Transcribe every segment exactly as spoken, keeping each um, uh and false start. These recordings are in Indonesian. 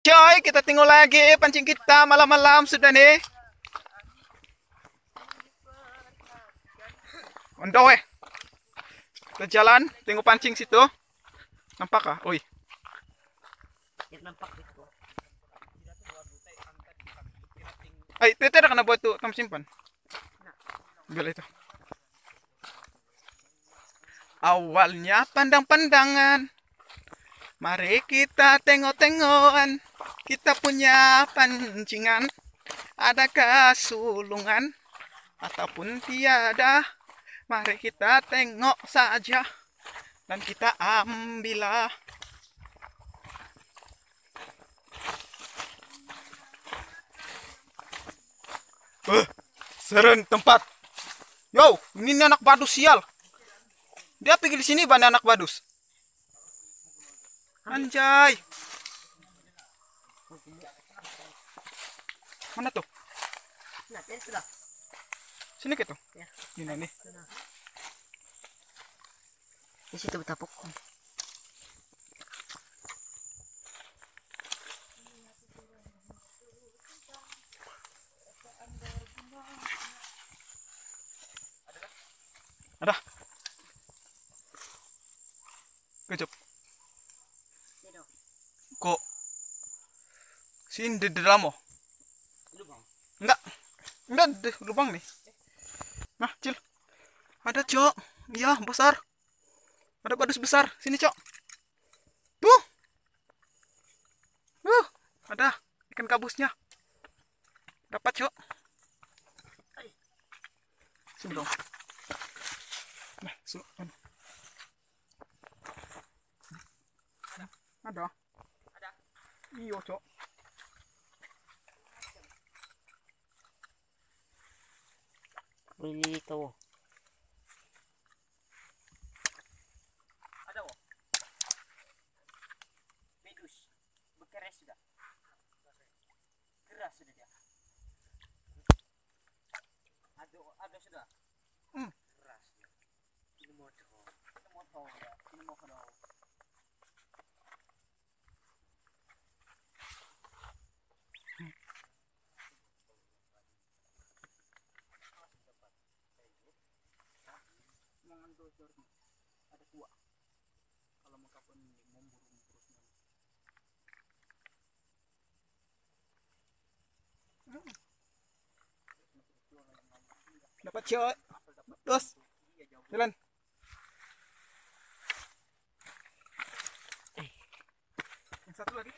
Coy, kita tengok lagi pancing kita malam-malam sudah nih. Ondo eh. Kita jalan, tengok pancing situ. Nampak kah? Oi. Nampak itu. Ay, itu ada kena buat tuh, kamu simpan. Ambil itu. Awalnya pandang-pandangan. Mari kita tengok-tengokan. Kita punya pancingan. Adakah sulungan ataupun tiada? Mari kita tengok saja dan kita ambillah. Eh, seren tempat. Yo, ini anak badus sial. Dia pergi di sini bana anak badus. Anjay. Mana tuh? Nah, ya sudah. Sini gitu. Ya. Ini nih. Di situ betapuk. Ada. Kejap. Kok sini di dalam oh? Enggak. Enggak di lubang nih. Nah, Cil. Ada, Cok. Iya, besar. Ada badus besar. Sini, Cok. Tuh. Uh, ada ikan kabusnya. Dapat, Cok. Sini dong. Nah, su ada. Ada. Iyo, Cok. Beli itu. Ada oh. Medus. Bekeras sudah. Keras sudah dia. Ada ada sudah. Hmm. Keras dia. Ini motor. Ini motor ya. Ini motor. Ada dua. Kalau mau kapan memburu terusnya. Dapat, Cok. Terus. Jalan. Yang satu lagi.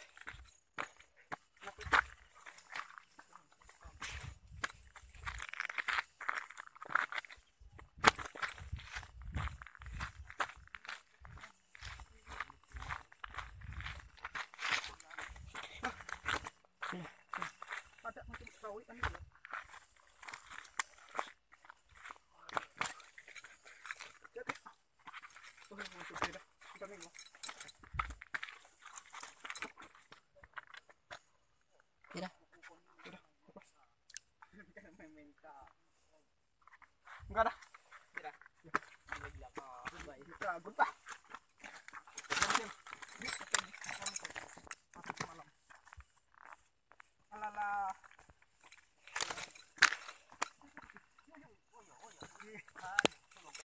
Ada macam sawi kan itu. Jadi, oh, masuk dia dah. Kita tengok. Tidak. Sudah, lepas. Enggak ada. Tidak. Ya. Kita guna.